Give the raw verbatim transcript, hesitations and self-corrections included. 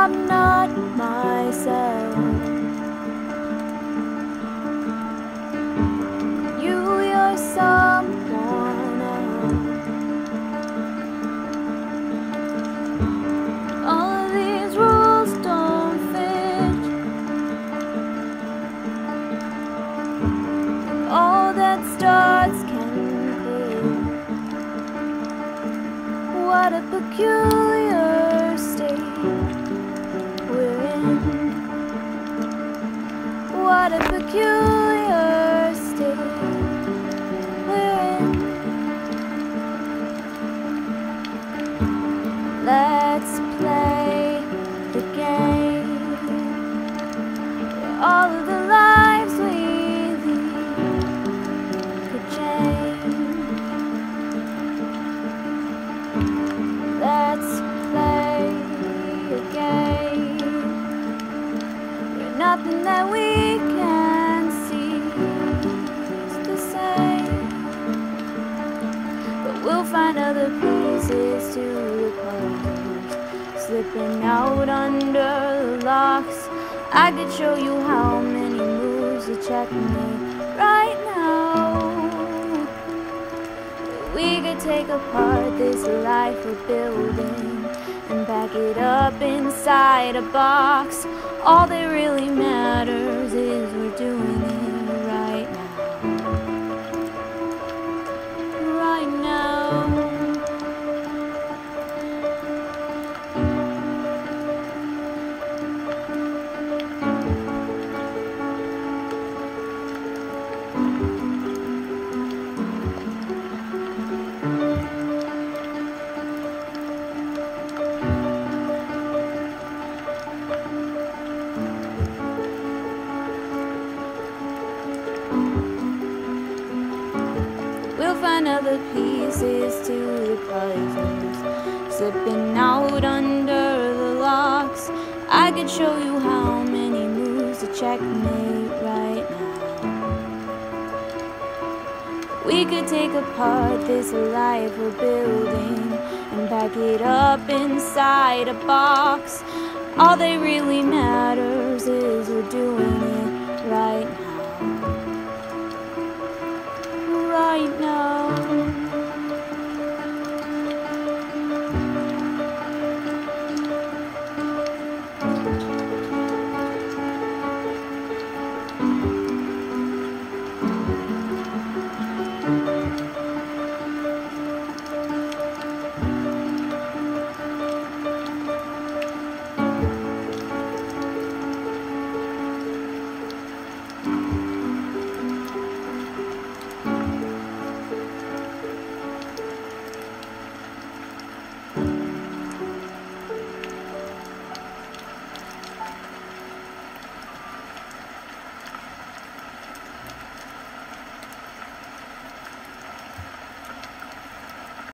I'm not myself. You, you're someone else. All of these rules don't fit. All that starts can quit. What a peculiar state we're in. What a peculiar state we're in. Let's play the game where all of the lives we lead could change. Let's play a game where nothing that we can see is the same. But we'll find other pieces to the puzzles, slipping out under the locks. I could show you how many moves to checkmate right now. We could take apart this life we're building and pack it up inside a box. All that really matters is we're doing it right now. Right now. We'll find other pieces to the puzzles, slipping out under the locks. I could show you how many moves to checkmate right now. We could take apart this life we're building and pack it up inside a box. All that really matters is we're doing it right now.